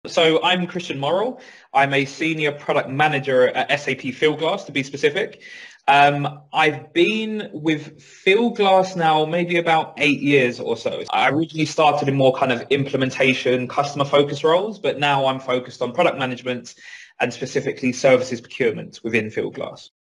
So I'm Christian Morrill. I'm a senior product manager at SAP Fieldglass, to be specific. I've been with Fieldglass now maybe about 8 years or so. I originally started in more kind of implementation, customer focus roles, but now I'm focused on product management and specifically services procurement within Fieldglass.